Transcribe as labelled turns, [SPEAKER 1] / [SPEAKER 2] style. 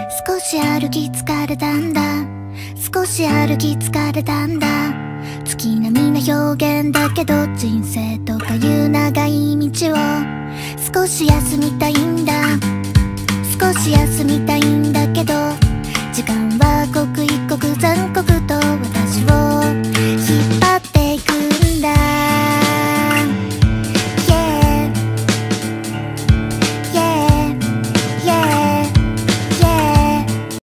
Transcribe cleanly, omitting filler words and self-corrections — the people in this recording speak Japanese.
[SPEAKER 1] 少し歩き疲れたんだ、少し歩き疲れたんだ。月並みな表現だけど人生とかいう長い道を少し休みたいんだ、少し休みたいんだ。